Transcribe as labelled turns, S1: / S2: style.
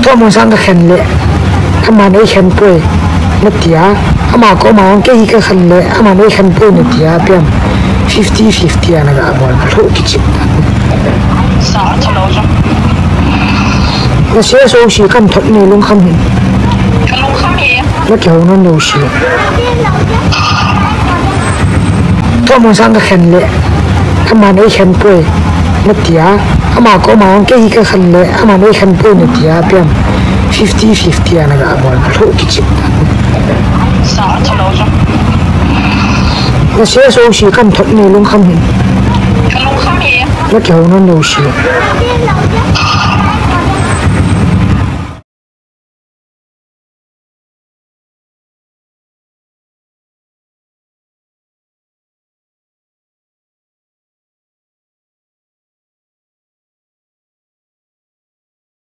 S1: thua một sang cái khen lệ mà nói khen bơi mất tia mà có mà cái khen lệ mà nói khen bơi mất tia biếm 50-50 anh đã bảo là thôi cái chuyện
S2: sao thằng nào rồi
S1: nó sẽ số sĩ cầm thuật này luôn không hình nó kiểu nó nhiều sĩ thua một sang cái khen lệ mà nói khen bơi mất tia mà có mà cái khen lệ mà nói khen bơi mất tia biếm 50-50 anh đã bảo là thôi cái chuyện
S2: sao thằng nào rồi
S1: nó sẽ số sĩ cầm thuật này luôn không hình nó kiểu nó nhiều sĩ